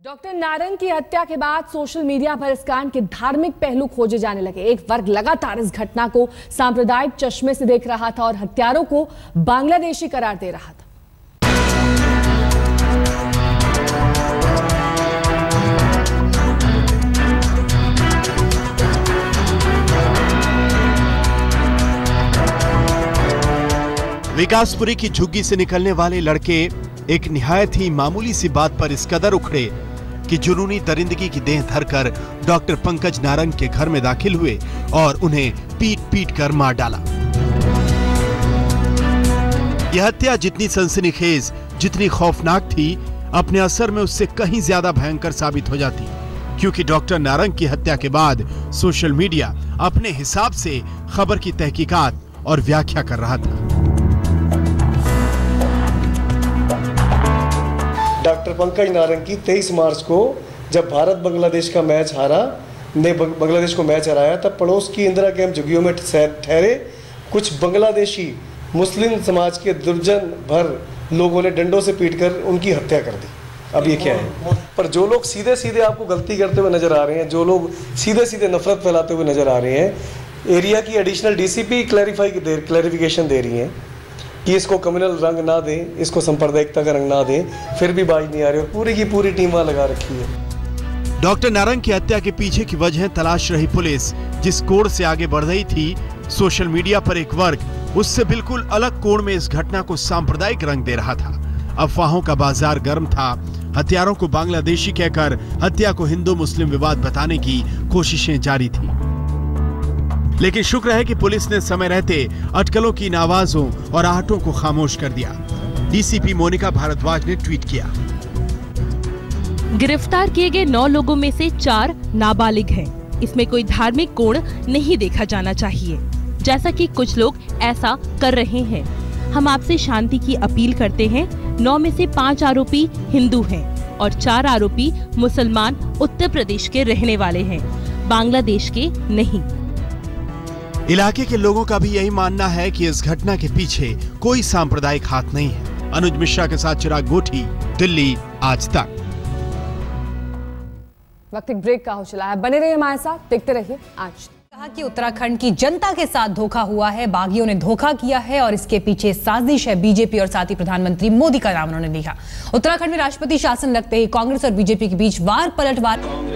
Doctor Narang की हत्या के बाद सोशल मीडिया पर इस कांड के धार्मिक पहलू खोजे जाने लगे। एक वर्ग लगातार इस घटना को सांप्रदायिक चश्मे से देख रहा था और हत्यारों को बांग्लादेशी करार दे रहा था। विकासपुरी की झुग्गी से निकलने वाले लड़के एक निहायत ही मामूली सी बात पर इस कदर उखड़े कि जुनूनी दरिंदगी की देह धरकर डॉक्टर पंकज नारंग के घर में दाखिल हुए और उन्हें पीट पीट कर मार डाला। यह हत्या जितनी सनसनीखेज, जितनी खौफनाक थी, अपने असर में उससे कहीं ज्यादा भयंकर साबित हो जाती, क्योंकि डॉक्टर नारंग की हत्या के बाद सोशल मीडिया अपने हिसाब से खबर की तहकीकात और व्याख्या कर रहा था। डॉक्टर पंकज नारंग की 23 मार्च को जब भारत बांग्लादेश का मैच बांग्लादेश को मैच हराया, तब पड़ोस की इंदिरा कैंप झुग्गियों में ठहरे कुछ बांग्लादेशी मुस्लिम समाज के दर्जन भर लोगों ने डंडों से पीटकर उनकी हत्या कर दी। अब ये क्या है? पर जो लोग सीधे सीधे आपको गलती करते हुए नजर आ रहे हैं, जो लोग सीधे सीधे नफरत फैलाते हुए नजर आ रहे हैं, एरिया की एडिशनल डीसीपी क्लैरिफिकेशन दे रही हैं कि इसको कम्युनल रंग ना दें, इसको सांप्रदायिकता का रंग ना दें, फिर भी बाज नहीं आ रही और पूरी की पूरी टीम वहां लगा रखी है। डॉक्टर नारंग की हत्या के पीछे की वजह तलाश रही पुलिस जिस कोण से आगे बढ़ रही थी, सोशल मीडिया पर एक वर्ग उससे बिल्कुल अलग कोण में इस घटना को सांप्रदायिक रंग दे रहा था। अफवाहों का बाजार गर्म था। हत्यारों को बांग्लादेशी कहकर हत्या को हिंदू मुस्लिम विवाद बताने की कोशिशें जारी थी, लेकिन शुक्र है कि पुलिस ने समय रहते अटकलों की इन आवाजों और आहटों को खामोश कर दिया। डीसीपी मोनिका भारद्वाज ने ट्वीट किया, गिरफ्तार किए गए 9 लोगों में से 4 नाबालिग हैं। इसमें कोई धार्मिक कोण नहीं देखा जाना चाहिए, जैसा कि कुछ लोग ऐसा कर रहे हैं। हम आपसे शांति की अपील करते हैं। 9 में से 5 आरोपी हिंदू हैं और 4 आरोपी मुसलमान उत्तर प्रदेश के रहने वाले हैं, बांग्लादेश के नहीं। इलाके के लोगों का भी यही मानना है कि इस घटना के पीछे कोई सांप्रदायिक हाथ नहीं है। अनुज मिश्रा के साथ चिराग गोठी, दिल्ली आज तक। वक्त एक ब्रेक का हो चला है, बने रहिए हमारे साथ, देखते रहिए आज। कहा कि उत्तराखंड की जनता के साथ धोखा हुआ है, बागियों ने धोखा किया है और इसके पीछे साजिश है बीजेपी और साथ ही प्रधानमंत्री मोदी का नाम उन्होंने लिखा। उत्तराखंड में राष्ट्रपति शासन लगते ही कांग्रेस और बीजेपी के बीच वार पलटवार